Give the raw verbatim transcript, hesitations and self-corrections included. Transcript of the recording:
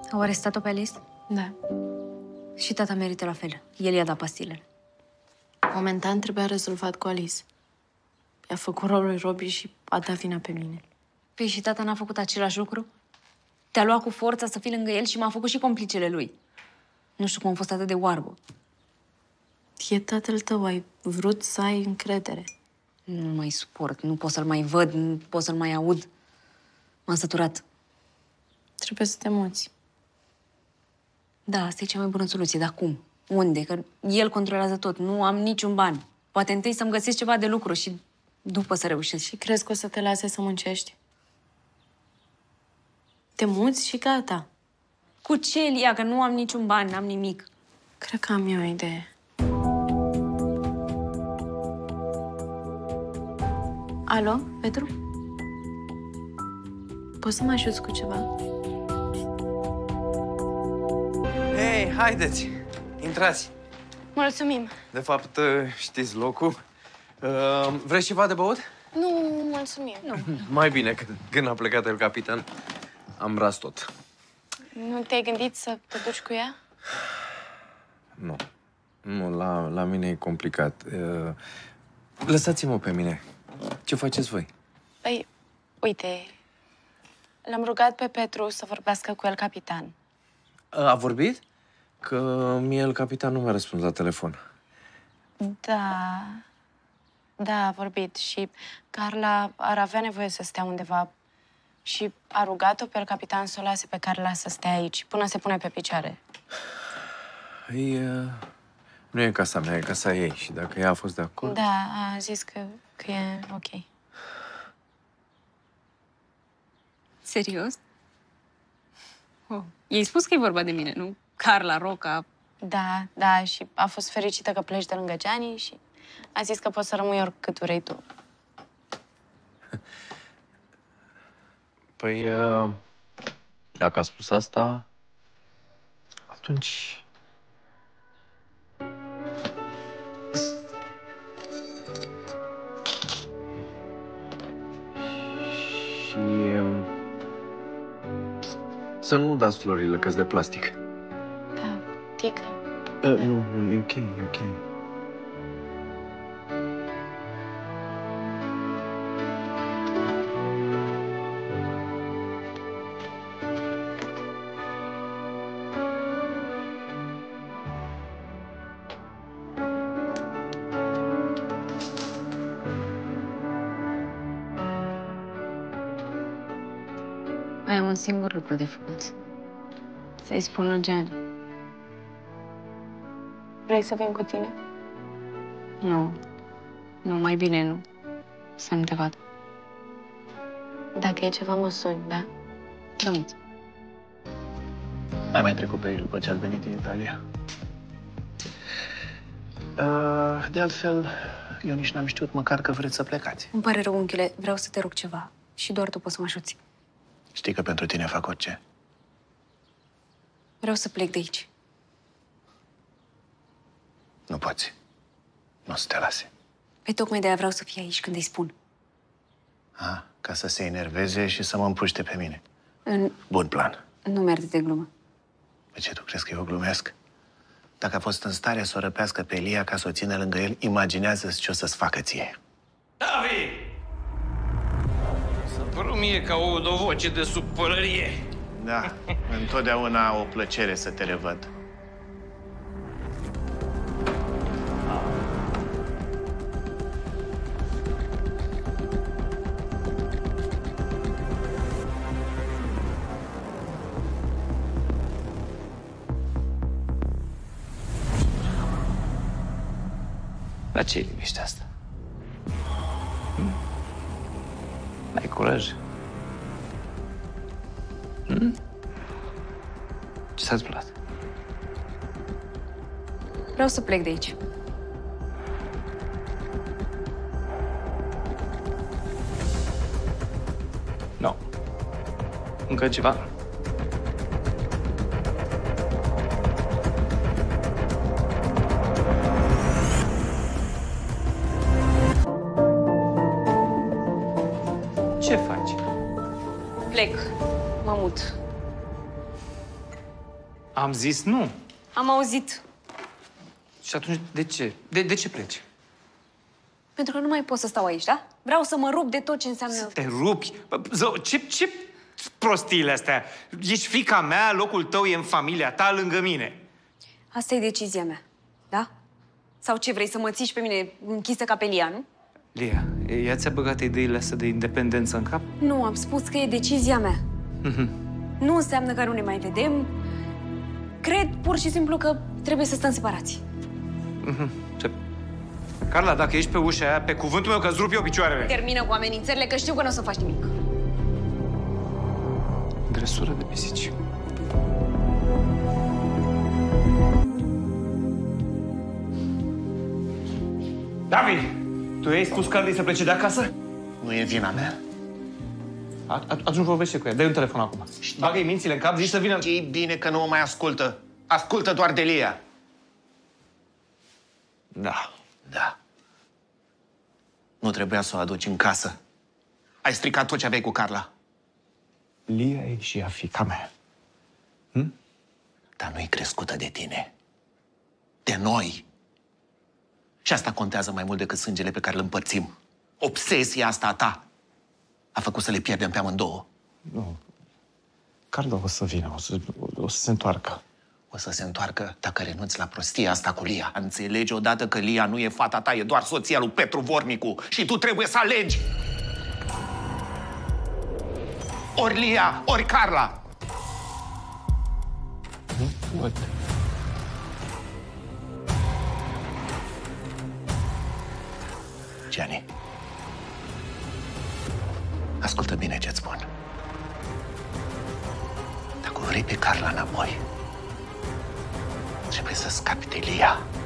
Au arestat-o pe Alice? Da. Și tata merită la fel. El i-a dat pastilele. Momentan trebuia rezolvat cu Alice. I-a făcut rolul lui Robbie și a dat vina pe mine. Păi și tata n-a făcut același lucru? Te-a luat cu forța să fii lângă el și m-a făcut și complicele lui. Nu știu cum am fost atât de oarbă. E tatăl tău, ai vrut să ai încredere. Nu mai suport, nu pot să-l mai văd, nu pot să-l mai aud. M-am săturat. Trebuie să te muți. Da, asta e cea mai bună soluție, dar cum? Unde? Că el controlează tot, nu am niciun ban. Poate întâi să-mi găsesc ceva de lucru și după să reușesc. Și crezi că o să te lase să muncești? Te muți și gata. Cu ce, Elia? Că nu am niciun ban, n-am nimic. Cred că am eu o idee. Alo, Petru? Poți să mă ajuți cu ceva? Hei, haideți! Intrați! Mulțumim. De fapt, știți locul. Vreți ceva de băut? Nu, mulțumim. Nu. Mai bine, că când a plecat el capitan, am ras tot. Nu te-ai gândit să te duci cu ea? Nu. Nu, la, la mine e complicat. Lăsați-mă pe mine. Ce faceți voi? Păi, uite, l-am rugat pe Petru să vorbească cu el capitan. A vorbit? Că mie el capitan nu mi-a răspuns la telefon. Da, da, a vorbit și Carla ar avea nevoie să stea undeva și a rugat-o pe el capitan să o lase pe Carla să stea aici până se pune pe picioare. Ei, nu e casa mea, e casa ei și dacă ea a fost de acord... Da, a zis că, că e ok. Serios? Oh. I-ai spus că e vorba de mine, nu? Carla, Roca... Da, da, și a fost fericită că pleci de lângă Gianni și a zis că poți să rămâi oricât vrei tu. Păi, dacă a spus asta, atunci... Și... Să nu dați florile, că-s de plastic. Da, tic. Uh, nu, nu, e ok, e ok. Mai am un singur lucru de făcut. Să-i spun lui Gianni. Vrei să vin cu tine? Nu. Nu, mai bine nu. Să nu te vad. Dacă e ceva, mă suni, da? Drăguț. Ai mai trecut pe aici după ce ați venit din Italia? Uh, de altfel, eu nici n-am știut măcar că vreți să plecați. Îmi pare rău, unchiule, vreau să te rog ceva. Și doar tu poți să mă ajuți. Știi că pentru tine fac orice. Vreau să plec de aici. Nu poți. Nu o să te lase. Păi tocmai de-aia vreau să fii aici când îi spun. A, ca să se enerveze și să mă împuște pe mine. În... Bun plan. Nu merge de glumă. De ce, tu crezi că eu glumesc? Dacă a fost în stare să o răpească pe Elia ca să o țină lângă el, imaginează-ți ce o să-ți facă ție. Davi! Să părul mie ca o, o voce de supărărie. Da, întotdeauna o plăcere să te revăd. La ce e liniștea asta? Hm? Ai curaj? Hm? Ce s-a întâmplat? Vreau să plec de aici. Nu. Încă ceva? Ce faci? Plec. Mă mut. Am zis nu. Am auzit. Și atunci, de ce? De, de ce pleci? Pentru că nu mai pot să stau aici, da? Vreau să mă rup de tot ce înseamnă... Să te rupi? Bă, zău, ce, ce prostiile astea? Ești fiica mea, locul tău e în familia ta, lângă mine. Asta e decizia mea, da? Sau ce, vrei să mă ții și pe mine închisă ca pe Lia, nu? Lia, ea ți-a băgat ideile astea de independență în cap? Nu, am spus că e decizia mea. Mm-hmm. Nu înseamnă că nu ne mai vedem. Cred pur și simplu că trebuie să stăm separați. Mm-hmm. Ce? Carla, dacă ești pe ușa aia, pe cuvântul meu că îți rup eu picioarele. Termină cu amenințările, că știu că nu o să faci nimic. Dresură de pisici. David, tu i-ai spus Carlei să plece de acasă? Nu e vina mea. Atunci vorbește cu ea. Dă-i un telefon acum. Bagă-i mințile în cap, zici să vină... Știi bine că nu mă mai ascultă. Ascultă doar de Lia. Da. Da. Nu trebuia să o aduci în casă. Ai stricat tot ce aveai cu Carla. Lia e și ea fiica mea. Hm? Dar nu e crescută de tine. De noi. Și asta contează mai mult decât sângele pe care îl împărțim. Obsesia asta a ta a făcut să le pierdem pe amândouă. Nu. Carla o să vină, o să, o să se întoarcă. O să se întoarcă dacă renunți la prostia asta cu Lia. Înțelegi odată că Lia nu e fata ta, e doar soția lui Petru Vornicu. Și tu trebuie să alegi. Ori Lia, ori Carla. Nu văd. Gianni, ascultă bine ce-ți spun. Dacă vrei pe Carla înapoi, trebuie să scapi de Lia.